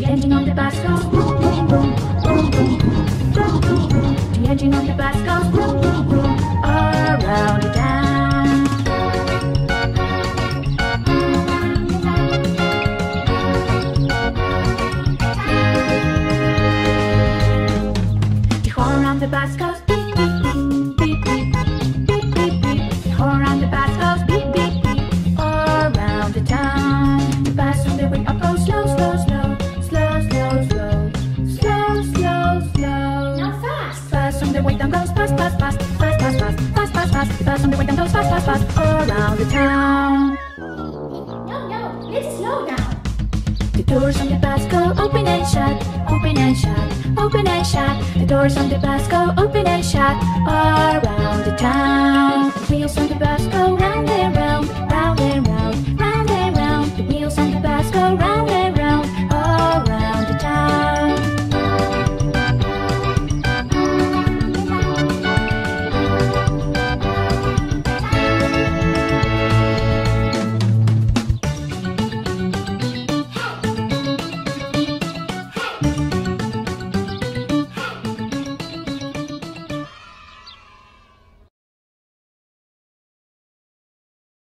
engine on the bus goes vroom, vroom, vroom, vroom, vroom, vroom, vroom, vroom. The engine on the bus goes vroom, vroom, vroom, around the town. The horn on the bus goes beep, beep, beep, beep, beep, beep, beep, beep. The horn on the bus goes beep, beep, beep, around the town. The bus on the way up goes slow, slow, slow, slow, slow, slow, slow, slow, slow. Now fast. Bus on the way down goes fast, fast, fast, fast, fast, fast, fast, fast, fast. The bus on the way down goes fast, fast, fast, around the town. No, let's slow down. The doors on the bus go open and shut, open and shut, open and shut. The doors on the bus go open and shut, around the town. The wheels on the bus go round